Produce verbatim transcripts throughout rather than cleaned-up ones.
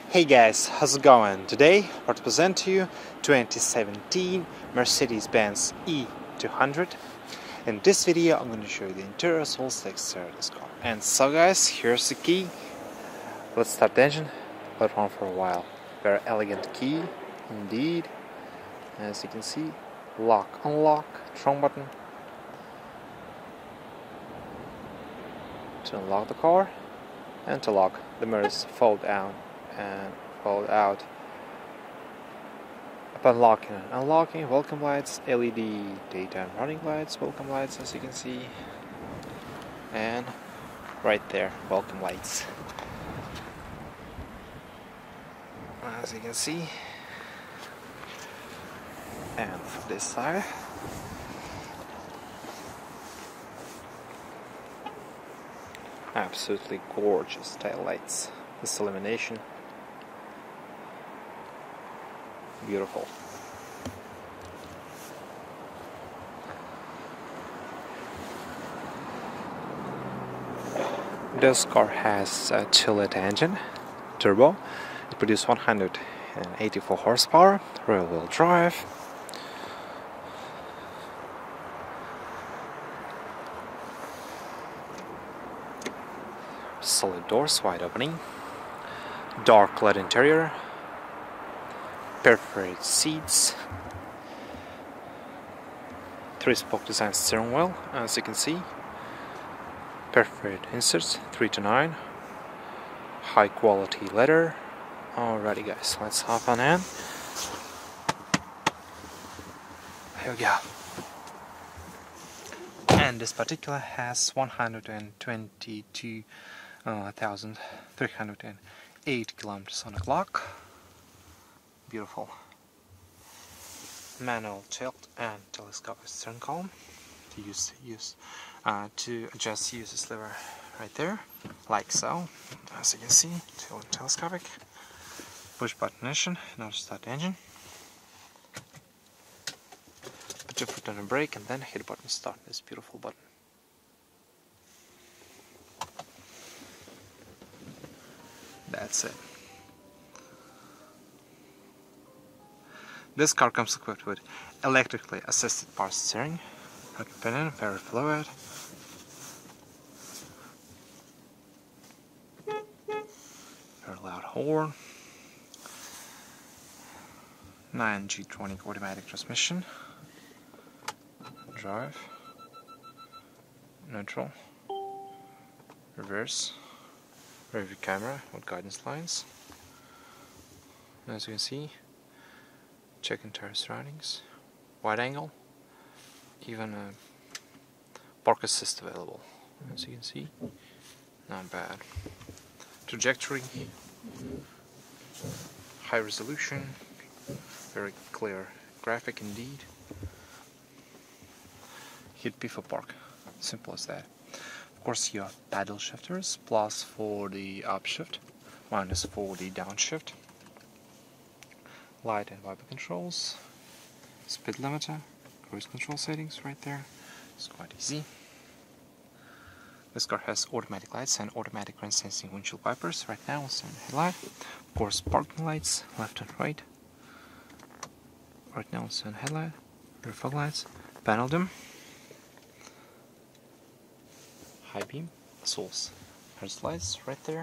Hey guys, how's it going? Today I want to present to you twenty seventeen Mercedes-Benz E two hundred. In this video I'm going to show you the interior, all the exterior of this car. And so guys, here's the key. Let's start the engine, let it run for a while. Very elegant key indeed. As you can see, lock, unlock, trunk button to unlock the car, and to lock. The mirrors fold down and fold out. Upon locking and unlocking, welcome lights, L E D daytime running lights, welcome lights as you can see, and right there, welcome lights. As you can see, and for this side, absolutely gorgeous tail lights. This illumination, beautiful. This car has a two liter engine, turbo. It produces one hundred eighty-four horsepower, rear wheel drive. Solid doors, wide opening, dark lead interior, perforated seats, three-spoke design steering wheel, as you can see, perforated inserts, three to nine, high quality leather. Alrighty guys, let's hop on in. Here we go. And this particular has one hundred twenty-two thousand three hundred eight kilometers on the clock. Beautiful. Manual tilt and telescopic steering column to use use uh, to adjust use this lever right there, like so. As you can see, tilt and telescopic. Push button ignition in order to start the engine. Put your foot on the brake and then hit the button start. This beautiful button. That's it. This car comes equipped with electrically assisted power steering, independent, very fluid. Very loud horn. nine G twenty automatic transmission. Drive. Neutral. Reverse. Rear view camera with guidance lines. As you can see, check entire surroundings, wide angle, even a park assist available. As you can see, not bad. Trajectory, high resolution, very clear graphic indeed. Hit P for park, simple as that. Of course, you have paddle shifters, plus for the upshift, minus for the downshift. Light and wiper controls, speed limiter, cruise control settings right there. It's quite easy. This car has automatic lights and automatic rain sensing windshield wipers. Right now, it's on the headlight. Of course, parking lights, left and right. Right now, it's on the headlight. Rear fog lights, panel dim. High beam, source, hazard lights right there.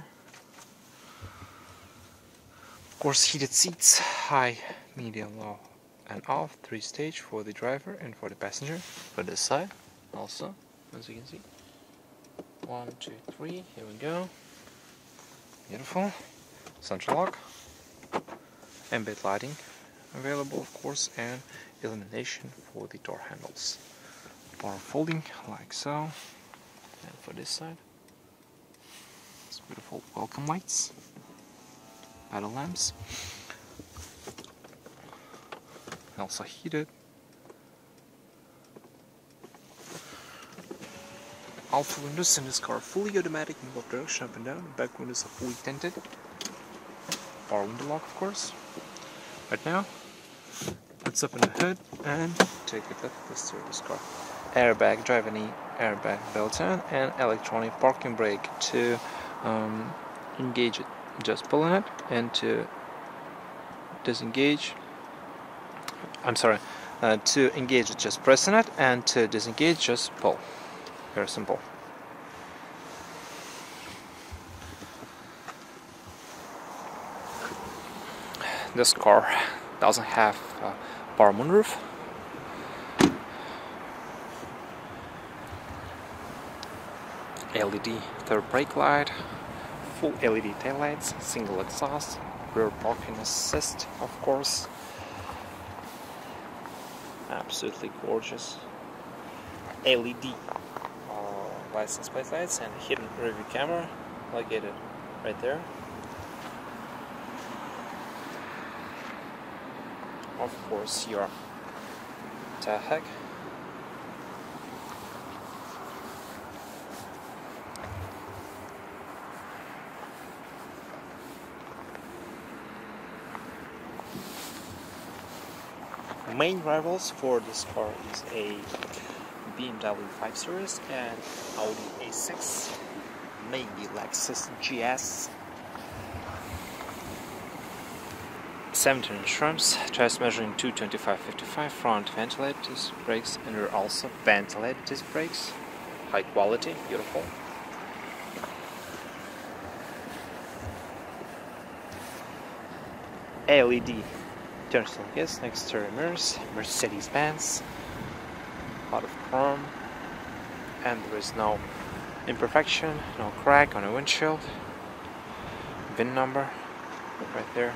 Of course, heated seats, high, medium, low, and off. Three stage for the driver and for the passenger. For this side, also, as you can see. One, two, three. Here we go. Beautiful. Central lock. Ambient lighting available, of course, and illumination for the door handles. Power folding, like so. And for this side, it's beautiful welcome lights, paddle lamps, also heated. All four windows in this car are fully automatic in both direction, up and down. The back windows are fully tinted. Power window lock, of course. Right now, let's open the hood and take a look at the steer of this car. Airbag, driver knee airbag built in, and electronic parking brake to um, engage it just pull on it, and to disengage, I'm sorry, uh, to engage it, just press on it, and to disengage, just pull. Very simple. This car doesn't have a power moonroof. L E D third brake light, full L E D taillights, single exhaust, rear parking assist, of course. Absolutely gorgeous. L E D uh, license plate lights and hidden rear-view camera located right there. Of course, your tag. Main rivals for this car is a B M W five series and Audi A six, maybe Lexus G S. seventeen inch rims, tires measuring two twenty-five fifty-five, front ventilated disc brakes and rear also ventilated disc brakes. High quality, beautiful. L E D turn signal gas, exterior mirrors, Mercedes-Benz, a lot of chrome, and there is no imperfection, no crack on a windshield. V I N number right there.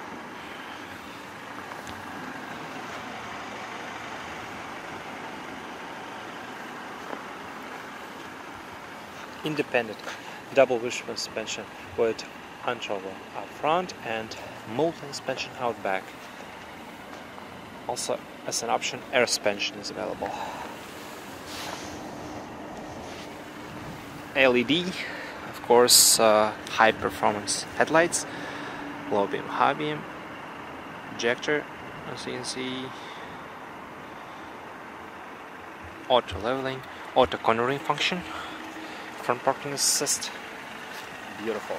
Independent double wishbone suspension with untrouble up front and multi-suspension out back. Also, as an option, air suspension is available. L E D, of course, uh, high performance headlights, low beam, high beam, injector, as you can see, auto leveling, auto cornering function, front parking assist, beautiful.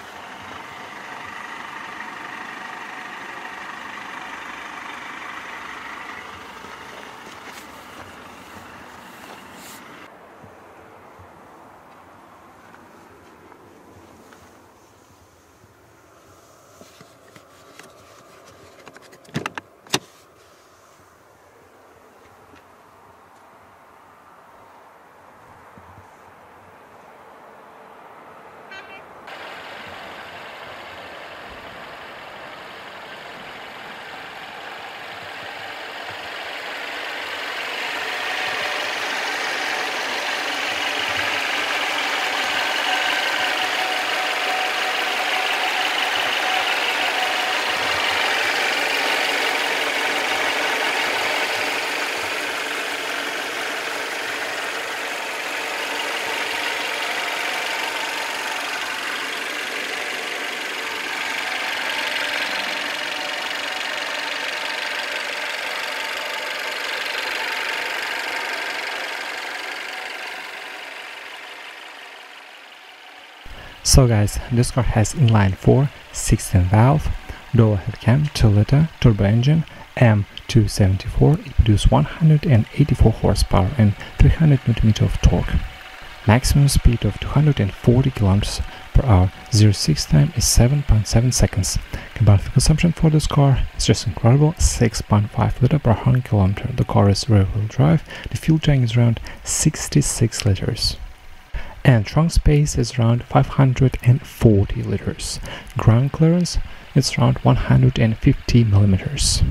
So guys, this car has inline four, sixteen valve, dual head cam, two liter, turbo engine, M two seventy-four. It produces one hundred eighty-four horsepower and three hundred newton meters of torque. Maximum speed of two hundred forty kilometers per hour. zero to sixty time is seven point seven seconds. Combined fuel consumption for this car is just incredible, six point five liter per one hundred kilometers. The car is rear-wheel drive. The fuel tank is around sixty-six liters. And trunk space is around five hundred forty liters. Ground clearance is around one hundred fifty millimeters.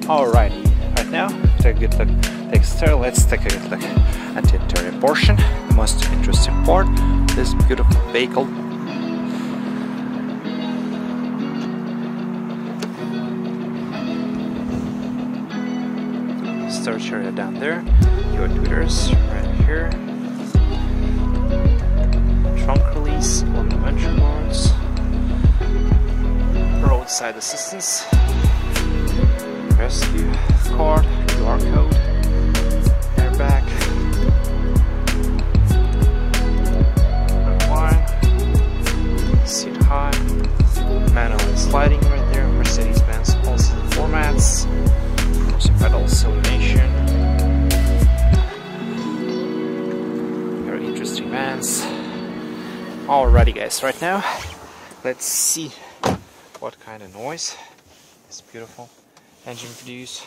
Alrighty, right now, take a good look at the exterior. Let's take a good look at the interior portion, the most interesting part, this beautiful vehicle. Storage area down there, your tweeters right here, trunk release, on the venture boards, roadside assistance, rescue card, Q R code, airbag, wine, seat high, manual and sliding right there, Mercedes-Benz also the formats, pedals, illumination, very interesting vans. Alrighty guys, right now let's see what kind of noise this beautiful engine produces.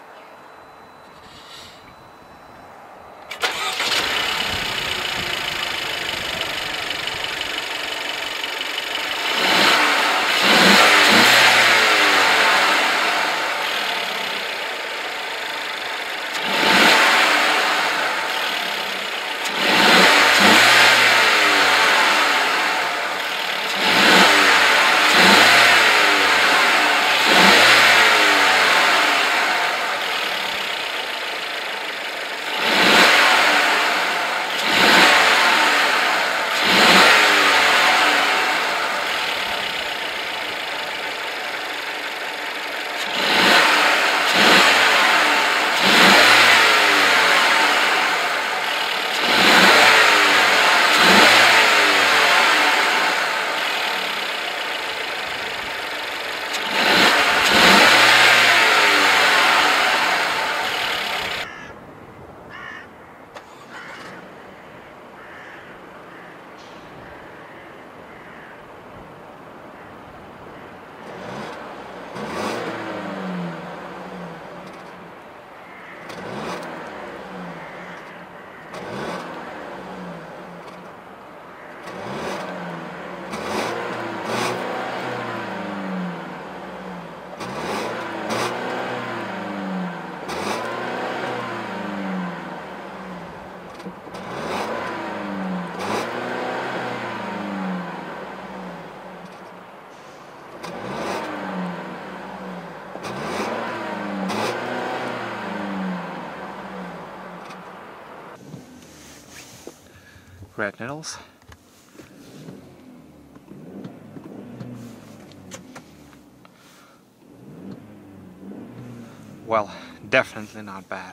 Red nettles. Well, definitely not bad.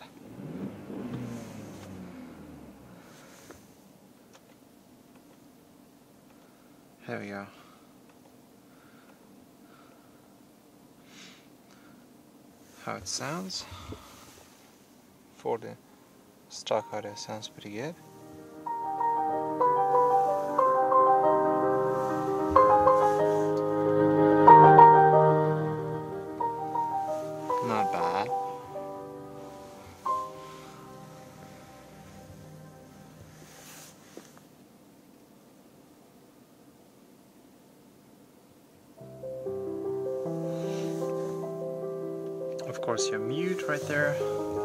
There we go. How it sounds. For the stock audio sounds pretty good. Not bad. Of course, your mute right there.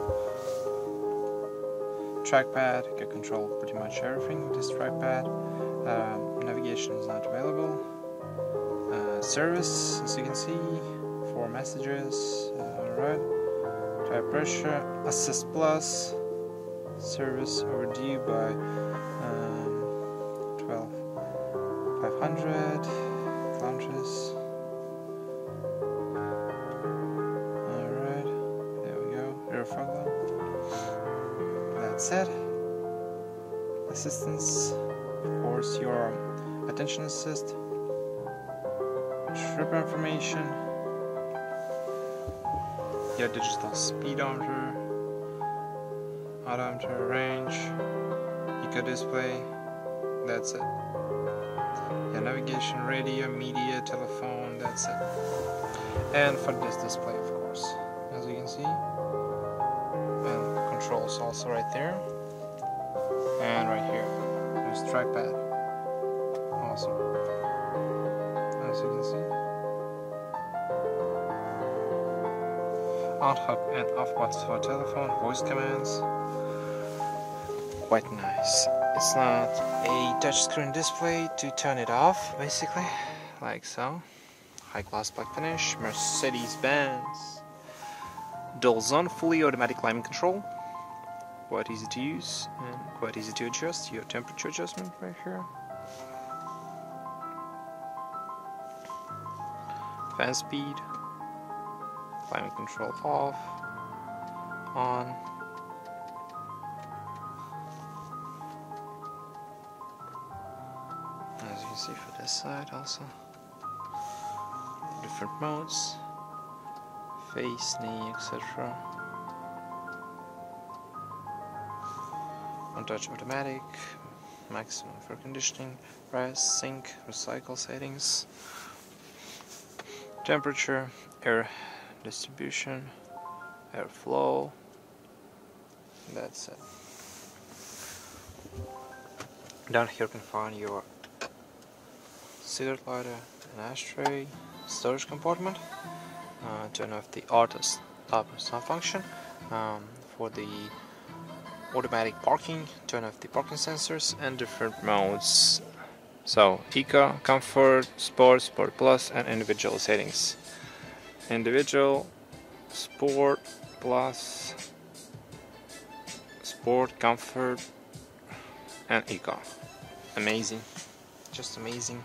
Trackpad, you can control pretty much everything with this trackpad. Um, navigation is not available. Uh, service, as you can see, four messages. Uh, Alright. Tire pressure, assist plus, service overdue by um, twelve five hundred, kilometers. Alright, there we go, rear fog lamp. That's it. Assistance, of course, your attention assist, trip information, your digital speedometer, odometer, range, eco display. That's it. Your navigation, radio, media, telephone. That's it. And for this display, of course, as you can see, and controls also right there, and right here. There's trackpad. Awesome. As you can see. on-hub and off buttons for telephone, voice commands. Quite nice. It's not a touchscreen display to turn it off, basically, like so. High-class black finish, Mercedes-Benz. Dual zone, fully automatic climate control. Quite easy to use and quite easy to adjust. Your temperature adjustment right here. Fan speed. Climate control off. On. As you can see for this side also. Different modes. Face, knee, et cetera. One touch automatic, maximum for conditioning, rest, sync, recycle settings, temperature, air distribution, airflow. That's it. Down here you can find your cigarette lighter, an ashtray, storage compartment. Uh, turn off the auto stop and stop function. Um, for the automatic parking, turn off the parking sensors, and different modes. So Eco, Comfort, Sport, Sport Plus, and individual settings. Individual, Sport Plus, Sport, Comfort, and Eco. Amazing, just amazing.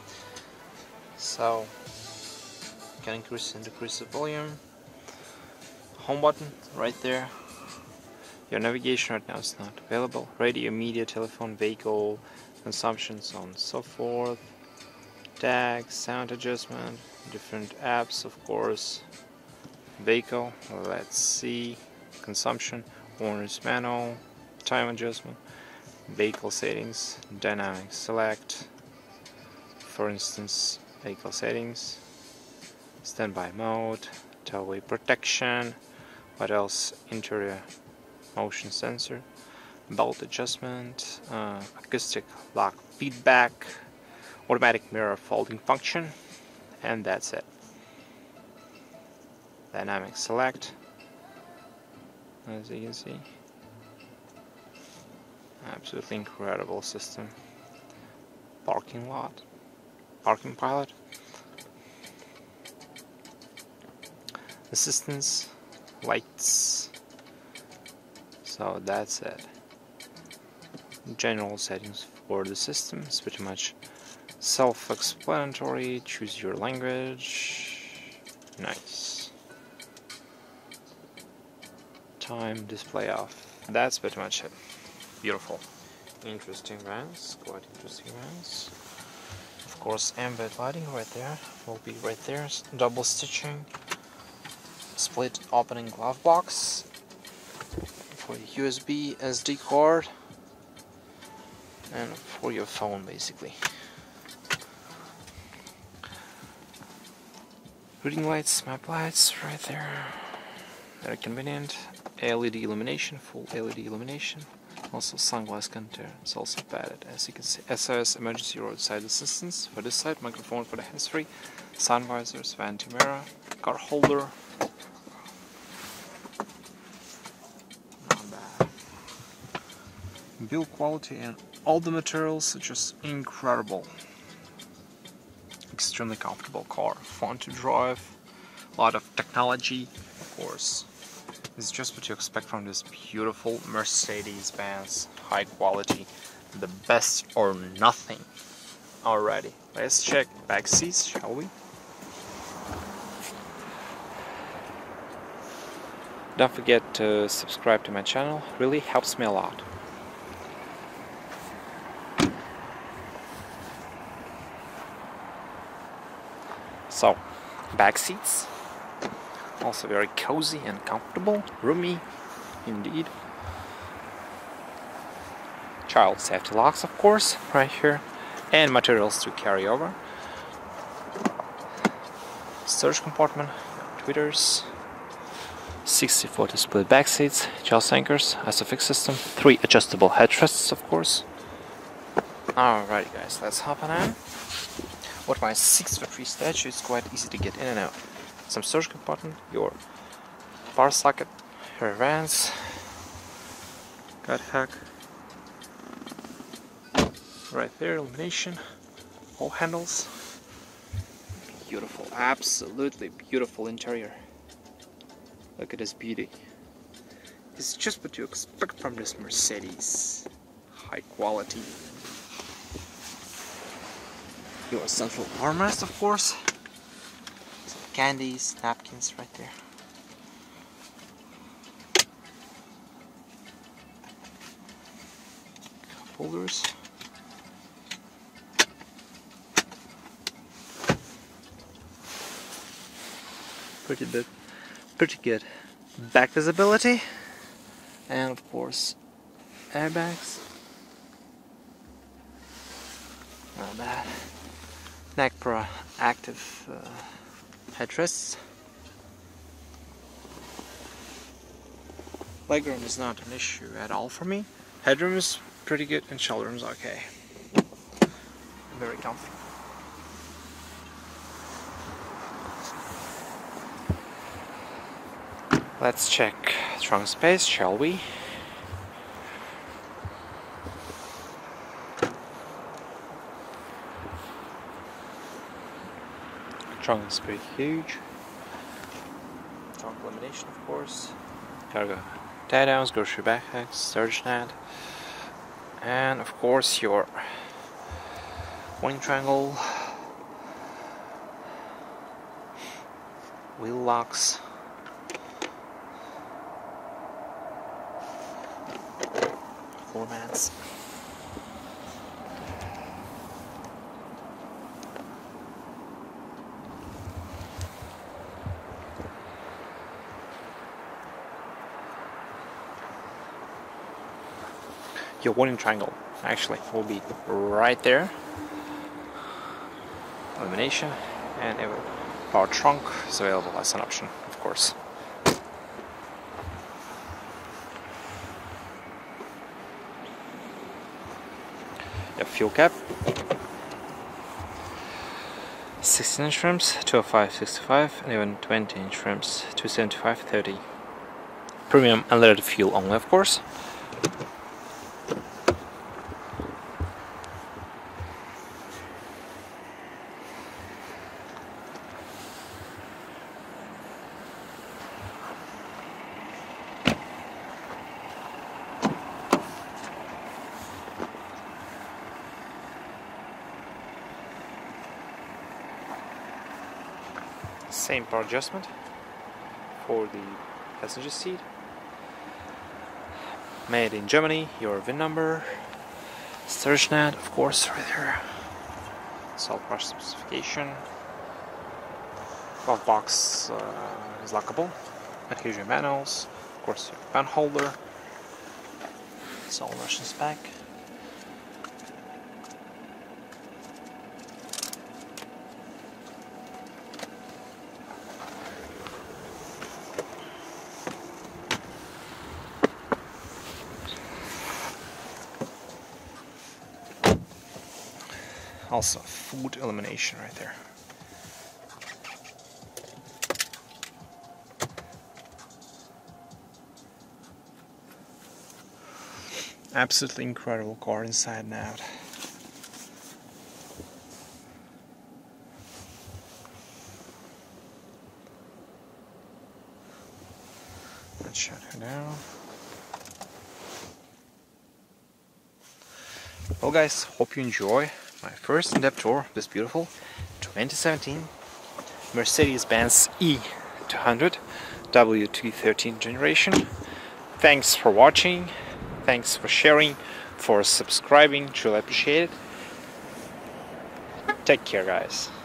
So can increase and decrease the volume. Home button right there. Your navigation right now is not available. Radio, media, telephone, vehicle, consumption, so on and so forth. Tags, sound adjustment, different apps, of course. Vehicle, let's see. Consumption, owner's manual, time adjustment, vehicle settings, dynamic select. For instance, vehicle settings. Standby mode, tow-away protection, what else, interior motion sensor, belt adjustment, uh, acoustic lock feedback, automatic mirror folding function, and that's it. Dynamic select, as you can see. Absolutely incredible system. Parking lot, parking pilot. Assistance, lights, so that's it. General settings for the system is pretty much self-explanatory. Choose your language. Nice. Time display off. That's pretty much it. Beautiful. Interesting vans, quite interesting vans. Of course, ambient lighting right there will be right there. Double stitching. Split opening glove box for your U S B S D card and for your phone, basically. Reading lights, map lights right there. Very convenient. L E D illumination, full L E D illumination. Also sunglass container. It's also padded, as you can see. S O S emergency roadside assistance for this side. Microphone for the hands-free. Sun visors, vanity mirror, car holder. Build quality and all the materials are just incredible. Extremely comfortable car, fun to drive, a lot of technology, of course. It's just what you expect from this beautiful Mercedes-Benz, high quality, the best or nothing. Alrighty, let's check back seats, shall we? Don't forget to subscribe to my channel, really helps me a lot. So, back seats, also very cozy and comfortable, roomy indeed. Child safety locks, of course, right here, and materials to carry over. Storage compartment, tweeters, sixty forty split back seats, child anchors, ISOFIX system, three adjustable headrests, of course. Alrighty guys, let's hop on in. With my six foot three statue, it's quite easy to get in and out. Some storage compartment, your power socket, rear vents, gut hack, right there, illumination, all handles. Beautiful, absolutely beautiful interior. Look at this beauty. This is just what you expect from this Mercedes. High quality. Your central armrest, of course. Some candies, napkins right there. Cup holders. Pretty good, pretty good back visibility, and of course airbags. Not bad. Neck Pro active uh, headrests. Legroom is not an issue at all for me. Headroom is pretty good and shoulder room is okay. Very comfy. Let's check trunk space, shall we? Trunk is pretty huge. Trunk illumination, of course. Cargo tie downs, grocery backpacks, storage net, and of course your wing triangle, wheel locks. Floor mats. Your warning triangle actually will be right there. Illumination and a power trunk is available as an option, of course. A fuel cap, sixteen inch rims, two oh five sixty-five, and even twenty inch rims, two seventy-five thirty. Premium unleaded fuel only, of course. Same power adjustment for the passenger seat. Made in Germany, your V I N number, storage net, of course, right there. Salt brush specification. Glove box uh, is lockable. And here's your manuals, of course, your pen holder. It's all Russian spec. Also, food illumination right there. Absolutely incredible car inside and out. Let's shut her down. Well guys, hope you enjoy my first in-depth tour of this beautiful twenty seventeen Mercedes-Benz E two hundred W two thirteen generation. Thanks for watching, thanks for sharing, for subscribing, truly appreciate it. Take care guys.